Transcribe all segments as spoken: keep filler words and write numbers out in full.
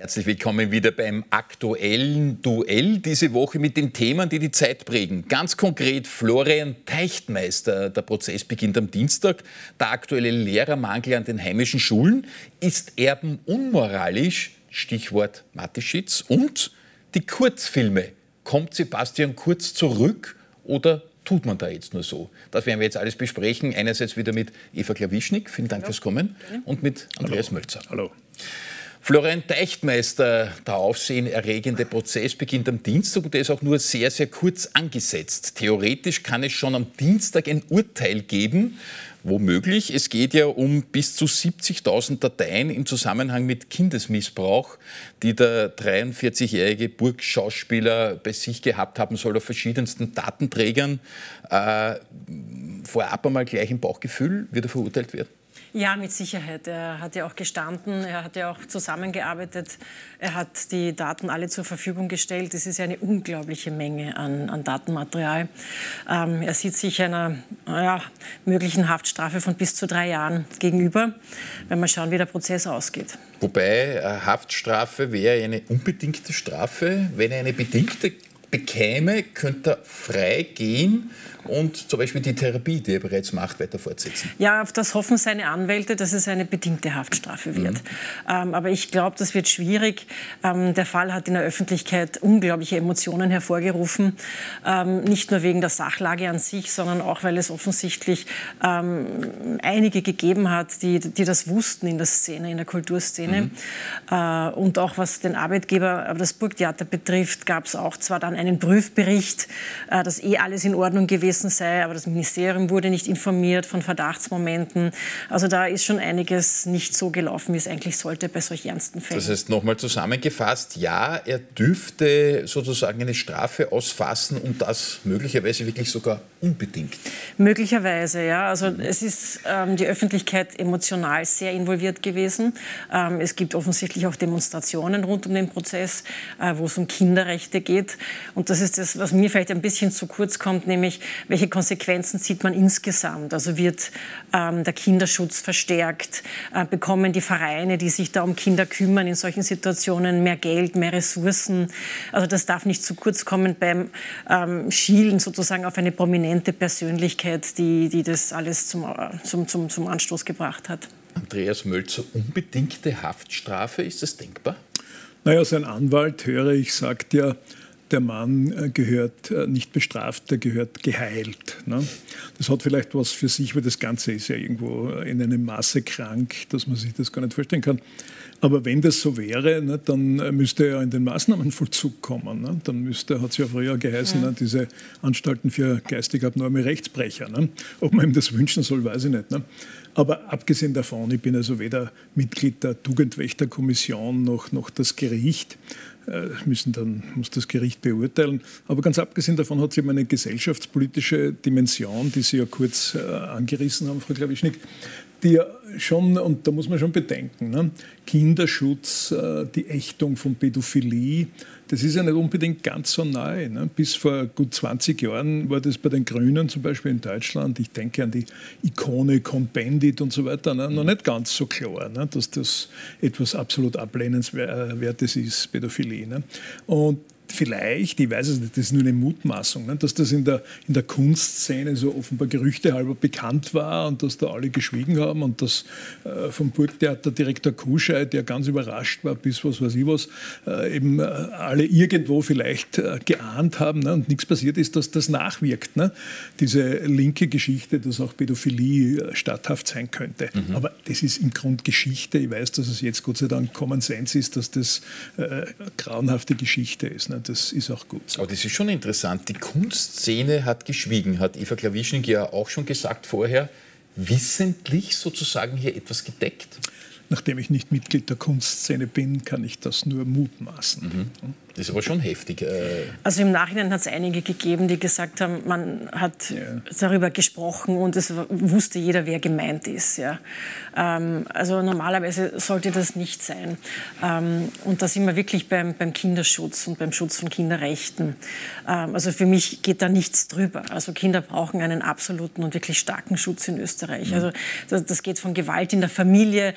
Herzlich willkommen wieder beim aktuellen Duell, diese Woche mit den Themen, die die Zeit prägen. Ganz konkret Florian Teichtmeister. Der Prozess beginnt am Dienstag. Der aktuelle Lehrermangel an den heimischen Schulen. Ist Erben unmoralisch? Stichwort Mateschitz. Und die Kurzfilme. Kommt Sebastian Kurz zurück oder tut man da jetzt nur so? Das werden wir jetzt alles besprechen. Einerseits wieder mit Eva Klawischnik. Vielen Dank Hallo. fürs Kommen. Und mit Andreas Hallo. Mölzer. Hallo. Florian Teichtmeister, der aufsehenerregende Prozess beginnt am Dienstag und der ist auch nur sehr, sehr kurz angesetzt. Theoretisch kann es schon am Dienstag ein Urteil geben, womöglich. Es geht ja um bis zu siebzigtausend Dateien im Zusammenhang mit Kindesmissbrauch, die der dreiundvierzigjährige Burgschauspieler bei sich gehabt haben soll auf verschiedensten Datenträgern. Äh, vorab einmal gleich im Bauchgefühl, wird er verurteilt werden? Ja, mit Sicherheit. Er hat ja auch gestanden, er hat ja auch zusammengearbeitet, er hat die Daten alle zur Verfügung gestellt. Es ist ja eine unglaubliche Menge an, an Datenmaterial. Ähm, er sieht sich einer ja, möglichen Haftstrafe von bis zu drei Jahren gegenüber, wenn wir schauen, wie der Prozess ausgeht. Wobei Haftstrafe wäre eine unbedingte Strafe. Wenn er eine bedingte bekäme, könnte er frei gehen und zum Beispiel die Therapie, die er bereits macht, weiter fortsetzen. Ja, auf das hoffen seine Anwälte, dass es eine bedingte Haftstrafe wird. Mhm. Ähm, aber ich glaube, das wird schwierig. Ähm, der Fall hat in der Öffentlichkeit unglaubliche Emotionen hervorgerufen. Ähm, nicht nur wegen der Sachlage an sich, sondern auch, weil es offensichtlich ähm, einige gegeben hat, die, die das wussten in der Szene, in der Kulturszene. Mhm. Äh, und auch was den Arbeitgeber, aber das Burgtheater betrifft, gab es auch zwar dann einen Prüfbericht, äh, dass eh alles in Ordnung gewesen sei, aber das Ministerium wurde nicht informiert von Verdachtsmomenten. Also da ist schon einiges nicht so gelaufen, wie es eigentlich sollte bei solch ernsten Fällen. Das heißt, nochmal zusammengefasst, ja, er dürfte sozusagen eine Strafe ausfassen und das möglicherweise wirklich sogar unbedingt. Möglicherweise, ja. Also es ist ähm, die Öffentlichkeit emotional sehr involviert gewesen. Ähm, es gibt offensichtlich auch Demonstrationen rund um den Prozess, äh, wo es um Kinderrechte geht. Und das ist das, was mir vielleicht ein bisschen zu kurz kommt, nämlich welche Konsequenzen zieht man insgesamt? Also wird ähm, der Kinderschutz verstärkt? Äh, bekommen die Vereine, die sich da um Kinder kümmern, in solchen Situationen mehr Geld, mehr Ressourcen? Also das darf nicht zu kurz kommen beim ähm, Schielen sozusagen auf eine prominente Persönlichkeit, die, die das alles zum, zum, zum, zum Anstoß gebracht hat. Andreas Mölzer, unbedingte Haftstrafe, ist das denkbar? Naja, sein Anwalt, höre ich, sagt ja, der Mann gehört nicht bestraft, der gehört geheilt. Ne? Das hat vielleicht was für sich, weil das Ganze ist ja irgendwo in einem Maße krank, dass man sich das gar nicht vorstellen kann. Aber wenn das so wäre, ne, dann müsste er in den Maßnahmenvollzug kommen. Ne? Dann müsste, hat es ja früher geheißen, ja. ne, diese Anstalten für geistig abnorme Rechtsbrecher. Ne? Ob man ihm das wünschen soll, weiß ich nicht. Ne? Aber abgesehen davon, ich bin also weder Mitglied der Tugendwächterkommission noch, noch das Gericht. Müssen dann, muss das Gericht beurteilen. Aber ganz abgesehen davon hat es eben eine gesellschaftspolitische Dimension, die Sie ja kurz äh, angerissen haben, Frau Klawischnik, die ja schon, und da muss man schon bedenken, ne? Kinderschutz, äh, die Ächtung von Pädophilie, das ist ja nicht unbedingt ganz so neu. Ne? Bis vor gut zwanzig Jahren war das bei den Grünen zum Beispiel in Deutschland, ich denke an die Ikone Cohn-Bendit und so weiter, ne? noch nicht ganz so klar, ne? dass das etwas absolut Ablehnenswertes ist, Pädophilie. Ne? Und vielleicht, ich weiß es nicht, das ist nur eine Mutmaßung, ne, dass das in der, in der Kunstszene so offenbar gerüchtehalber bekannt war und dass da alle geschwiegen haben und dass äh, vom Burgtheaterdirektor Kuscheit, der ganz überrascht war, bis was weiß ich was, äh, eben äh, alle irgendwo vielleicht äh, geahnt haben, ne, und nichts passiert ist, dass das nachwirkt. Ne? Diese linke Geschichte, dass auch Pädophilie äh, statthaft sein könnte. Mhm. Aber das ist im Grunde Geschichte. Ich weiß, dass es jetzt Gott sei Dank Common Sense ist, dass das äh, grauenhafte Geschichte ist. Ne? Das ist auch gut. Aber das ist schon interessant. Die Kunstszene hat geschwiegen, hat Eva Klawischnik ja auch schon gesagt vorher, wissentlich sozusagen hier etwas gedeckt. Nachdem ich nicht Mitglied der Kunstszene bin, kann ich das nur mutmaßen. Mhm. Das ist aber schon heftig. Also im Nachhinein hat es einige gegeben, die gesagt haben, man hat ja. darüber gesprochen und es wusste jeder, wer gemeint ist. Ja. Ähm, also normalerweise sollte das nicht sein. Ähm, und da sind wir wirklich beim, beim Kinderschutz und beim Schutz von Kinderrechten. Ähm, also für mich geht da nichts drüber. Also Kinder brauchen einen absoluten und wirklich starken Schutz in Österreich. Mhm. Also das, das geht von Gewalt in der Familie, also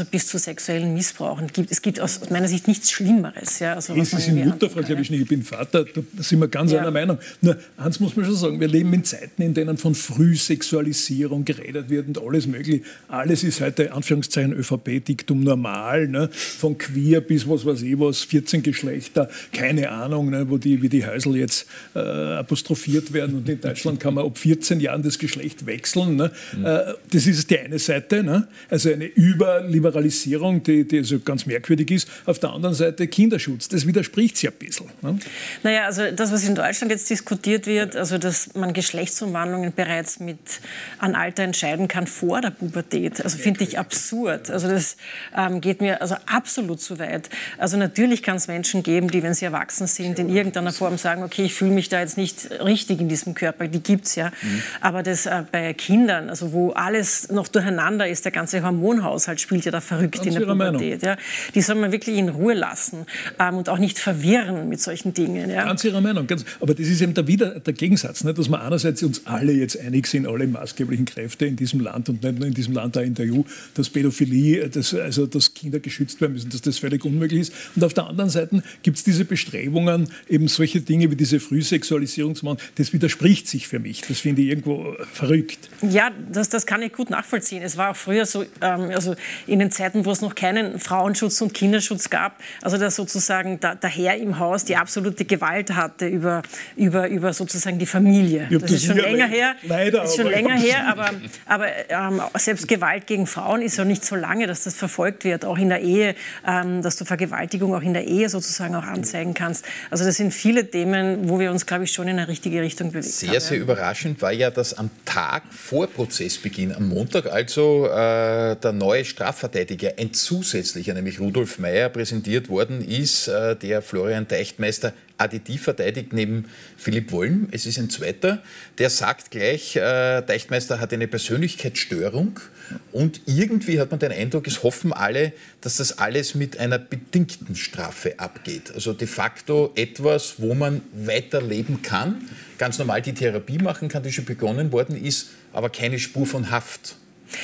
bis zu sexuellen Missbrauchen. Es gibt, es gibt aus meiner Sicht nichts Schlimmeres. Ja, also, es ist in Mutterfrage, glaube ich nicht. Ich bin Vater, da sind wir ganz ja. einer Meinung. Nur, eins muss man schon sagen, wir leben in Zeiten, in denen von Frühsexualisierung geredet wird und alles mögliche. Alles ist heute, Anführungszeichen, ÖVP-Diktum normal, ne? Von queer bis was weiß ich was, vierzehn Geschlechter, keine Ahnung, ne? Wo die, wie die Häusl jetzt äh, apostrophiert werden. Und in Deutschland kann man ab vierzehn Jahren das Geschlecht wechseln. Ne? Mhm. Äh, das ist die eine Seite, ne? Also eine Überliberalisierung, die, die also ganz merkwürdig ist. Auf der anderen Seite Kinderschutz, das widerspricht sich ein bisschen. Ne? Naja, also das, was in Deutschland jetzt diskutiert wird, also dass man Geschlechtsumwandlungen bereits mit an Alter entscheiden kann vor der Pubertät, also finde ich absurd. Also das ähm, geht mir also absolut zu weit. Also natürlich kann es Menschen geben, die, wenn sie erwachsen sind, in irgendeiner Form sagen, okay, ich fühle mich da jetzt nicht richtig in diesem Körper, die gibt es ja. Mhm. Aber das äh, bei Kindern, also wo alles noch durcheinander ist, der ganze Hormonhaushalt spielt ja da verrückt ganz in der Pubertät. Ja. Die soll man wirklich in Ruhe lassen ähm, und auch nicht verwirren mit solchen Dingen. Ja. Ganz Ihrer Meinung. Ganz, aber das ist eben der, wieder, der Gegensatz, ne, dass wir einerseits uns alle jetzt einig sind, alle maßgeblichen Kräfte in diesem Land und nicht nur in diesem Land, auch in der E U, dass Pädophilie, dass, also dass Kinder geschützt werden müssen, dass das völlig unmöglich ist. Und auf der anderen Seite gibt es diese Bestrebungen, eben solche Dinge wie diese Frühsexualisierung zu machen. Das widerspricht sich für mich. Das finde ich irgendwo verrückt. Ja, das, das kann ich gut nachvollziehen. Es war auch früher so, ähm, also in den Zeiten, wo es noch keinen Frauenschutz und Kinderschutz gab, also dass sozusagen der, der Herr im Haus die absolute Gewalt hatte über, über, über sozusagen die Familie. Das, das ist schon länger her. Leider, das ist schon länger her, aber, aber ähm, selbst Gewalt gegen Frauen ist ja nicht so lange, dass das verfolgt wird, auch in der Ehe, ähm, dass du Vergewaltigung auch in der Ehe sozusagen auch anzeigen kannst. Also das sind viele Themen, wo wir uns, glaube ich, schon in eine richtige Richtung bewegt sehr, haben. Sehr, sehr überraschend war ja, dass am Tag vor Prozessbeginn, am Montag, also äh, der neue Strafverteidiger, ein zusätzlicher, nämlich Rudolf Meyer, präsentiert worden ist, äh, der Florian Teichtmeister additiv verteidigt neben Philipp Wollm. Es ist ein zweiter, der sagt gleich, äh, Teichtmeister hat eine Persönlichkeitsstörung und irgendwie hat man den Eindruck, es hoffen alle, dass das alles mit einer bedingten Strafe abgeht. Also de facto etwas, wo man weiterleben kann, ganz normal die Therapie machen kann, die schon begonnen worden ist, aber keine Spur von Haft.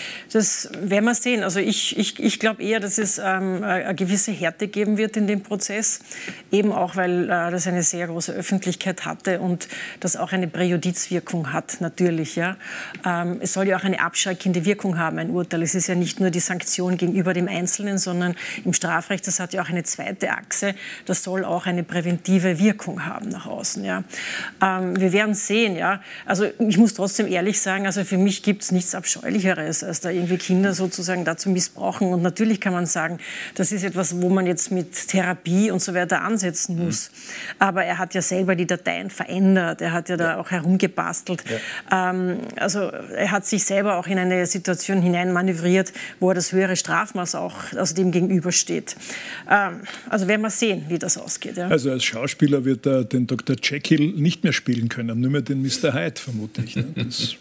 Das werden wir sehen. Also ich, ich, ich glaube eher, dass es ähm, eine gewisse Härte geben wird in dem Prozess, eben auch, weil äh, das eine sehr große Öffentlichkeit hatte und das auch eine Präjudizwirkung hat, natürlich. Ja. Ähm, es soll ja auch eine abschreckende Wirkung haben, ein Urteil. Es ist ja nicht nur die Sanktion gegenüber dem Einzelnen, sondern im Strafrecht, das hat ja auch eine zweite Achse, das soll auch eine präventive Wirkung haben nach außen. Ja. Ähm, wir werden sehen. Ja. Also ich muss trotzdem ehrlich sagen, also für mich gibt es nichts Abscheulicheres, als da irgendwie Kinder sozusagen dazu missbrauchen. Und natürlich kann man sagen, das ist etwas, wo man jetzt mit Therapie und so weiter ansetzen muss. Mhm. Aber er hat ja selber die Dateien verändert, er hat ja da auch herumgebastelt. Ja. Ähm, also er hat sich selber auch in eine Situation hineinmanövriert, wo er das höhere Strafmaß auch also dem gegenübersteht. Ähm, also werden wir sehen, wie das ausgeht. Ja. Also als Schauspieler wird er den Doktor Jekyll nicht mehr spielen können, nur mehr den Mister Hyde vermutlich. Ne?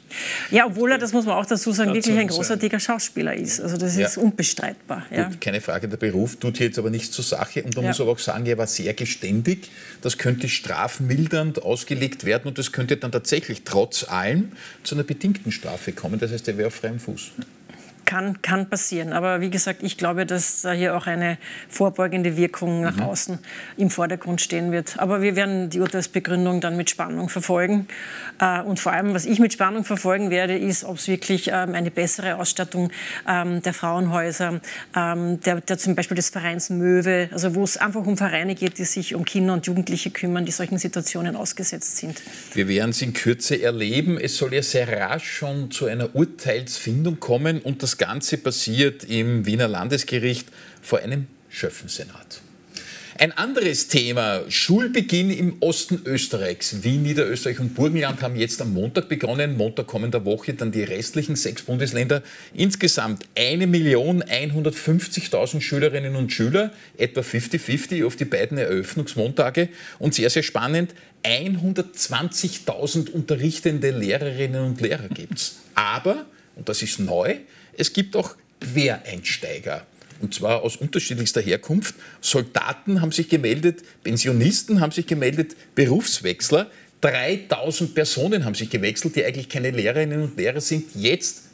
Ja, obwohl er, das muss man auch dazu sagen, wirklich ein großartiger Schauspieler ist. Also das ist ja unbestreitbar. Ja. Gut, keine Frage, der Beruf tut hier jetzt aber nichts zur Sache. Und man ja. muss aber auch sagen, er war sehr geständig. Das könnte strafmildernd ausgelegt werden und das könnte dann tatsächlich trotz allem zu einer bedingten Strafe kommen. Das heißt, er wäre auf freiem Fuß. Kann, kann passieren. Aber wie gesagt, ich glaube, dass da hier auch eine vorbeugende Wirkung nach mhm. außen im Vordergrund stehen wird. Aber wir werden die Urteilsbegründung dann mit Spannung verfolgen. Und vor allem, was ich mit Spannung verfolgen werde, ist, ob es wirklich eine bessere Ausstattung der Frauenhäuser, der, der zum Beispiel des Vereins Möwe, also wo es einfach um Vereine geht, die sich um Kinder und Jugendliche kümmern, die solchen Situationen ausgesetzt sind. Wir werden es in Kürze erleben. Es soll ja sehr rasch schon zu einer Urteilsfindung kommen und das Das Ganze passiert im Wiener Landesgericht vor einem Schöffensenat. Ein anderes Thema, Schulbeginn im Osten Österreichs. Wien, Niederösterreich und Burgenland haben jetzt am Montag begonnen. Montag kommender Woche dann die restlichen sechs Bundesländer. Insgesamt eine Million hundertfünfzigtausend Schülerinnen und Schüler, etwa fünfzig fünfzig auf die beiden Eröffnungsmontage. Und sehr, sehr spannend, hundertzwanzigtausend unterrichtende Lehrerinnen und Lehrer gibt es. Aber, und das ist neu, es gibt auch Quereinsteiger. Und zwar aus unterschiedlichster Herkunft. Soldaten haben sich gemeldet, Pensionisten haben sich gemeldet, Berufswechsler. dreitausend Personen haben sich gewechselt, die eigentlich keine Lehrerinnen und Lehrer sind, jetzt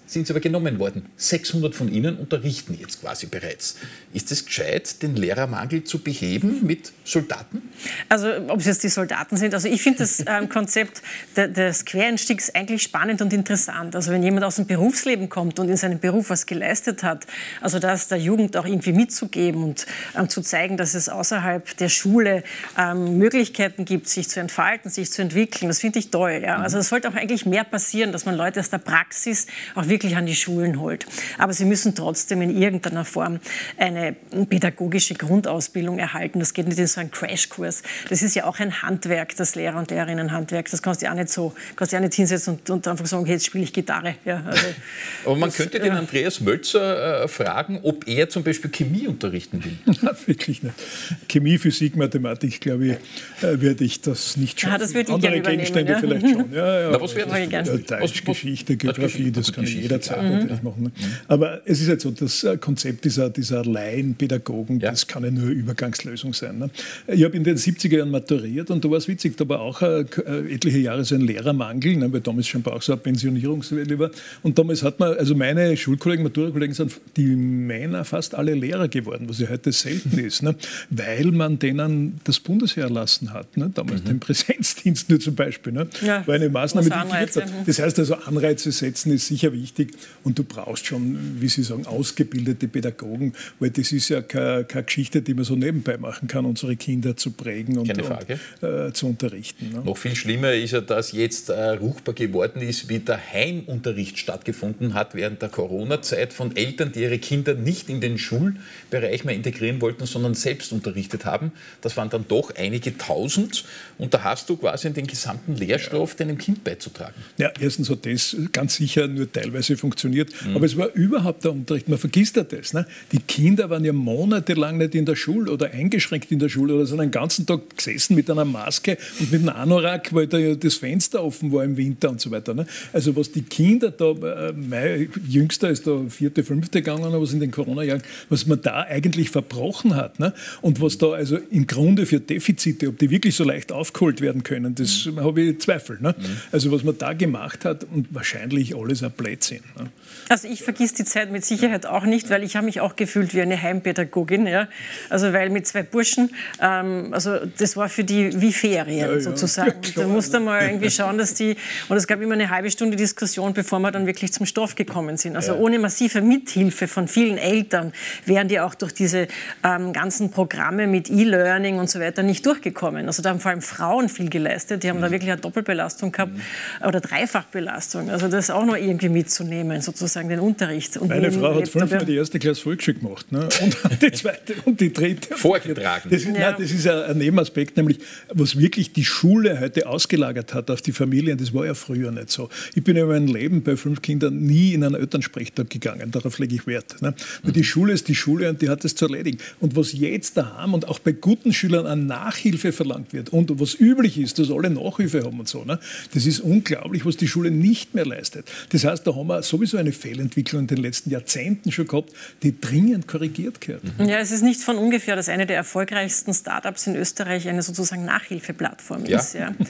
sind sie aber genommen worden. sechshundert von ihnen unterrichten jetzt quasi bereits. Ist es gescheit, den Lehrermangel zu beheben mit Soldaten? Also ob es jetzt die Soldaten sind, also ich finde das ähm, Konzept de, des Quereinstiegs eigentlich spannend und interessant. Also wenn jemand aus dem Berufsleben kommt und in seinem Beruf was geleistet hat, also das der Jugend auch irgendwie mitzugeben und ähm, zu zeigen, dass es außerhalb der Schule ähm, Möglichkeiten gibt, sich zu entfalten, sich zu entwickeln, das finde ich toll. Ja? Also es sollte auch eigentlich mehr passieren, dass man Leute aus der Praxis auch wirklich wirklich an die Schulen holt. Aber sie müssen trotzdem in irgendeiner Form eine pädagogische Grundausbildung erhalten. Das geht nicht in so einen Crashkurs. Das ist ja auch ein Handwerk, das Lehrer- und Lehrerinnenhandwerk. Das kannst du ja auch nicht so, kannst du ja nicht hinsetzen und, und einfach sagen, okay, jetzt spiele ich Gitarre. Ja, also, aber man das, könnte den Andreas Mölzer äh, fragen, ob er zum Beispiel Chemie unterrichten will. Wirklich nicht. Chemie, Physik, Mathematik, glaube ich, äh, werde ich das nicht schaffen. Ja, das würde ich Andere gerne Gegenstände ja. vielleicht schon. Ja, ja, Na, was wäre das? Ja, Deutsch, Geschichte, Geografie, das kann ich jederzeit mhm. natürlich machen. Ne? Mhm. Aber es ist halt so, das Konzept dieser, dieser Laienpädagogen, ja. das kann ja nur eine Übergangslösung sein. Ne? Ich habe in den siebziger Jahren maturiert und da war es witzig, da war auch äh, etliche Jahre so ein Lehrermangel, ne, weil damals schon auch so eine Pensionierungswelle war. Und damals hat man, also meine Schulkollegen, Maturakollegen sind die Männer fast alle Lehrer geworden, was ja heute selten ist, ne? Weil man denen das Bundesheer erlassen hat. Ne? Damals mhm. den Präsenzdienst nur zum Beispiel. Ne? Ja, war eine Maßnahme, die Anreize, hat. Das heißt also, Anreize setzen ist sicher wichtig und du brauchst schon, wie Sie sagen, ausgebildete Pädagogen, weil das ist ja keine, keine Geschichte, die man so nebenbei machen kann, unsere Kinder zu prägen und, und äh, zu unterrichten. Ne? Noch viel schlimmer ist ja, dass jetzt äh, ruchbar geworden ist, wie der Heimunterricht stattgefunden hat während der Corona-Zeit von Eltern, die ihre Kinder nicht in den Schulbereich mehr integrieren wollten, sondern selbst unterrichtet haben. Das waren dann doch einige Tausend und da hast du quasi den gesamten Lehrstoff deinem Kind beizutragen. Ja, erstens hat das ganz sicher nur teilweise funktioniert, mhm. aber es war überhaupt der Unterricht. Man vergisst ja das. Ne? Die Kinder waren ja monatelang nicht in der Schule oder eingeschränkt in der Schule oder sind den ganzen Tag gesessen mit einer Maske und mit einem Anorak, weil da ja das Fenster offen war im Winter und so weiter. Ne? Also was die Kinder da, äh, mein Jüngster ist da vierte, fünfte gegangen, was in den Corona-Jahren, was man da eigentlich verbrochen hat, ne? Und was da also im Grunde für Defizite, ob die wirklich so leicht aufgeholt werden können, das mhm. habe ich Zweifel. Ne? Mhm. Also was man da gemacht hat und wahrscheinlich alles ein Blödsinn. Ne? Also ich vergiss die Zeit mit Sicherheit auch nicht, weil ich habe mich auch gefühlt wie eine Heimpädagogin. Ja? Also weil mit zwei Burschen, ähm, also das war für die wie Ferien ja, sozusagen. Ja, da musste man irgendwie schauen, dass die, und es gab immer eine halbe Stunde Diskussion, bevor wir dann wirklich zum Stoff gekommen sind. Also ja. ohne massive Mithilfe von vielen Eltern wären die auch durch diese ähm, ganzen Programme mit E-Learning und so weiter nicht durchgekommen. Also da haben vor allem Frauen viel geleistet, die haben mhm. da wirklich eine Doppelbelastung gehabt mhm. oder Dreifachbelastung. Also das auch noch irgendwie mitzunehmen, sozusagen den Unterricht. Und meine Frau hat fünfmal die erste Klasse Volksschule gemacht, ne? Und die zweite und die dritte. Vorgetragen. Das ist, ja. nein, das ist ein Nebenaspekt, nämlich was wirklich die Schule heute ausgelagert hat auf die Familien, das war ja früher nicht so. Ich bin in meinem Leben bei fünf Kindern nie in einen Elternsprechtag gegangen, darauf lege ich Wert. Ne? Weil die Schule ist die Schule und die hat das zu erledigen. Und was jetzt da haben und auch bei guten Schülern an Nachhilfe verlangt wird und was üblich ist, dass alle Nachhilfe haben und so, ne? Das ist unglaublich, was die Schule nicht mehr leistet. Das heißt, da haben wir sowieso eine Fehlentwicklung in den letzten Jahrzehnten schon gehabt, die dringend korrigiert gehört. Mhm. Ja, es ist nicht von ungefähr, dass eine der erfolgreichsten Startups in Österreich eine sozusagen Nachhilfeplattform ja. ist. Ja.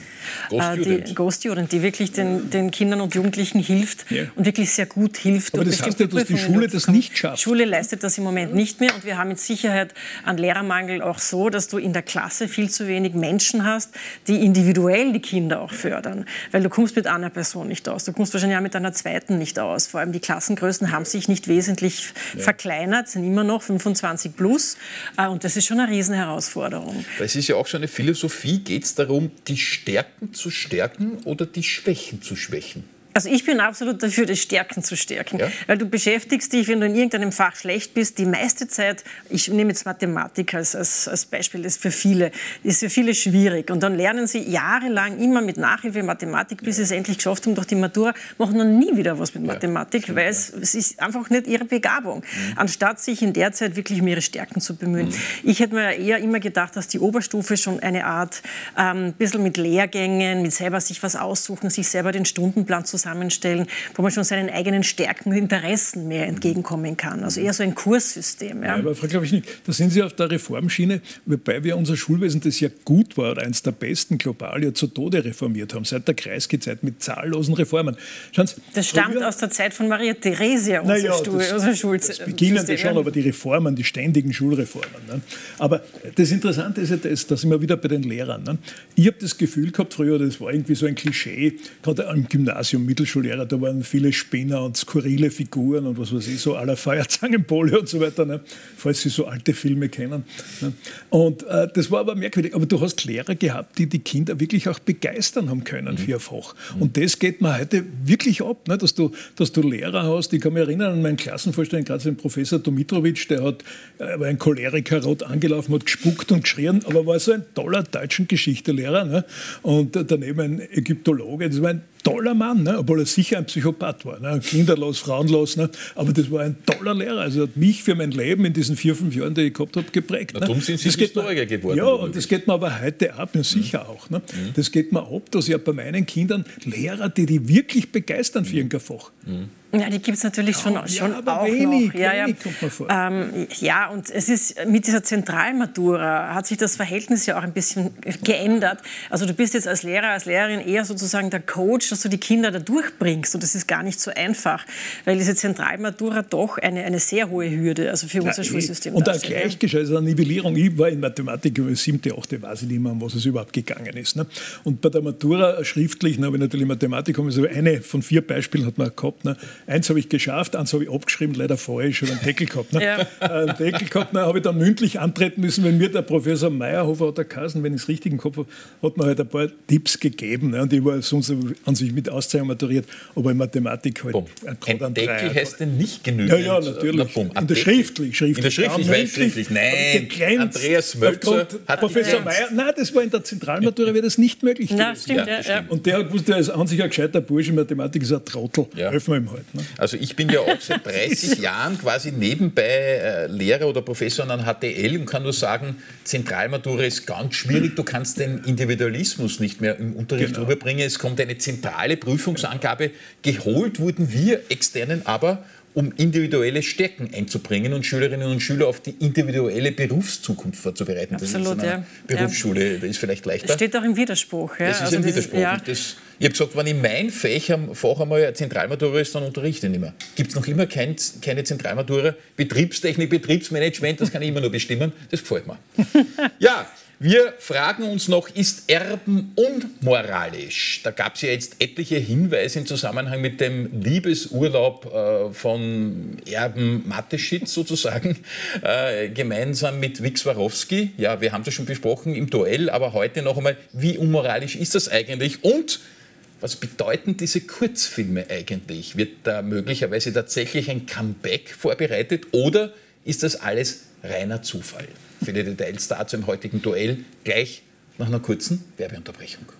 Die GoStudent, die wirklich den, den Kindern und Jugendlichen hilft ja. und wirklich sehr gut hilft. Aber das heißt ja, dass die Schule das nicht schafft. Die Schule leistet das im Moment nicht mehr und wir haben mit Sicherheit einen Lehrermangel auch so, dass du in der Klasse viel zu wenig Menschen hast, die individuell die Kinder auch fördern. Weil du kommst mit einer Person nicht aus, du kommst wahrscheinlich auch mit einer zweiten nicht aus. Vor allem die Klassengrößen haben sich nicht wesentlich ja. verkleinert, sind immer noch fünfundzwanzig plus und das ist schon eine Riesenherausforderung. Es ist ja auch so eine Philosophie, geht es darum, die Stärken zu stärken oder die Schwächen zu schwächen? Also ich bin absolut dafür, das Stärken zu stärken. Ja? Weil du beschäftigst dich, wenn du in irgendeinem Fach schlecht bist, die meiste Zeit, ich nehme jetzt Mathematik als, als, als Beispiel, das ist für viele, ist für viele schwierig. Und dann lernen sie jahrelang immer mit Nachhilfe Mathematik, bis sie es endlich geschafft haben durch die Matura, machen dann nie wieder was mit Mathematik, ja, weil es, es ist einfach nicht ihre Begabung. Mhm. Anstatt sich in der Zeit wirklich um ihre Stärken zu bemühen. Mhm. Ich hätte mir eher immer gedacht, dass die Oberstufe schon eine Art, ähm, ein bisschen mit Lehrgängen, mit selber sich was aussuchen, sich selber den Stundenplan zu zusammenstellen, wo man schon seinen eigenen Stärken und Interessen mehr entgegenkommen kann. Also eher so ein Kurssystem. Ja, ja aber Frau Klavischnik, da sind Sie auf der Reformschiene, wobei wir unser Schulwesen, das ja gut war, oder eines der besten global, ja zu Tode reformiert haben, seit der Kreisky-Zeit mit zahllosen Reformen. Schauen Sie, das stammt früher, aus der Zeit von Maria Theresia, unser, ja, Stuhl, das, unser Schulsystem. Das beginnen schon, aber die Reformen, die ständigen Schulreformen. Ne? Aber das Interessante ist ja das, da sind wir wieder bei den Lehrern. Ne? Ich habe das Gefühl gehabt früher, das war irgendwie so ein Klischee, gerade am Gymnasium, Mittelschullehrer, da waren viele Spinner und skurrile Figuren und was weiß ich, so à la Feuerzangenbowle und so weiter, ne? Falls Sie so alte Filme kennen. Ne? Und äh, das war aber merkwürdig. Aber du hast Lehrer gehabt, die die Kinder wirklich auch begeistern haben können für ihr Fach. Und das geht mir heute wirklich ab, ne? dass, du, dass du Lehrer hast. Ich kann mich erinnern an meinen Klassenvorstand, gerade den Professor Domitrovic, der hat, äh, war ein Choleriker, rot angelaufen, hat gespuckt und geschrien, aber war so ein toller deutschen Geschichtelehrer. Ne? Und äh, daneben ein Ägyptologe, das war ein toller Mann, ne? Obwohl er sicher ein Psychopath war. Ne? Kinderlos, frauenlos. Ne? Aber das war ein toller Lehrer. Also hat mich für mein Leben in diesen vier, fünf Jahren, die ich gehabt habe, geprägt. Na, ne? darum sind Sie Historiker geworden. Ja, und das geht mir aber heute ab, ja, sicher mhm. auch. Ne? Mhm. Das geht mir ab, dass ich ja bei meinen Kindern Lehrer, die die wirklich begeistern für irgendein Fach. Mhm. Ja, die gibt es natürlich schon, ja, schon aber auch wenig, noch. Ja, ja. Wenig kommt mir vor. Ähm, ja, und es ist mit dieser Zentralmatura hat sich das Verhältnis ja auch ein bisschen geändert. Also du bist jetzt als Lehrer, als Lehrerin eher sozusagen der Coach, dass du die Kinder da durchbringst. Und das ist gar nicht so einfach, weil diese Zentralmatura doch eine, eine sehr hohe Hürde, also für unser ja, Schulsystem und eine gleichgeschaltete also Nivellierung. Ich war in Mathematik über siebte, achte, weiß ich nicht mehr, um was es überhaupt gegangen ist. Ne? Und bei der Matura schriftlich, habe ich natürlich Mathematik, also eine von vier Beispielen hat man gehabt. Ne? Eins habe ich geschafft, eins habe ich abgeschrieben, leider falsch, habe einen Deckel gehabt. Ne? Ja. Einen Deckel gehabt, ne? Habe ich dann mündlich antreten müssen, wenn mir der Professor Meyerhofer hat der Kassen, wenn ich es richtig im Kopf habe, hat mir halt ein paar Tipps gegeben. Ne? Und ich war sonst an sich mit Auszeichnung maturiert, aber in Mathematik halt ein, ein Deckel heißt denn nicht genügend? Ja, ja, natürlich. Na, in der schriftlich, schriftlich. In der schriftlich, ja, schriftlich. Nein, Andreas Mölzer hat Professor Meyer, nein, das war in der Zentralmatura, wäre das nicht möglich gewesen. Na, stimmt, ja, ja. Und der hat gewusst, der ist an sich ein gescheiter Bursche, Mathematik ist ein Trottel. Ja. Helfen wir ihm halt. Ne? Also ich bin ja auch seit dreißig Jahren quasi nebenbei äh, Lehrer oder Professor an H T L und kann nur sagen, Zentralmatura ist ganz schwierig. Du kannst den Individualismus nicht mehr im Unterricht genau. rüberbringen. Es kommt eine zentrale Prüfungsangabe. Geholt wurden wir Externen aber, um individuelle Stärken einzubringen und Schülerinnen und Schüler auf die individuelle Berufszukunft vorzubereiten. Absolut, das ist ja. Berufsschule, das ist vielleicht leichter. Das steht auch im Widerspruch. Ja? Das ist also ein das Widerspruch. Ist, ja. das, ich habe gesagt, wenn ich mein Fach, Fach einmal eine Zentralmatura ist, dann unterrichte ich nicht mehr. Gibt es noch immer kein, keine Zentralmatura? Betriebstechnik, Betriebsmanagement, das kann ich immer nur bestimmen. Das gefällt mir. Ja. Wir fragen uns noch, ist Erben unmoralisch? Da gab es ja jetzt etliche Hinweise im Zusammenhang mit dem Liebesurlaub äh, von Erben Mateschitz sozusagen, äh, gemeinsam mit Vic Swarovski. Ja, wir haben das schon besprochen im Duell, aber heute noch einmal, wie unmoralisch ist das eigentlich? Und was bedeuten diese Kurzfilme eigentlich? Wird da möglicherweise tatsächlich ein Comeback vorbereitet oder ist das alles reiner Zufall? Viele Details dazu im heutigen Duell gleich nach einer kurzen Werbeunterbrechung.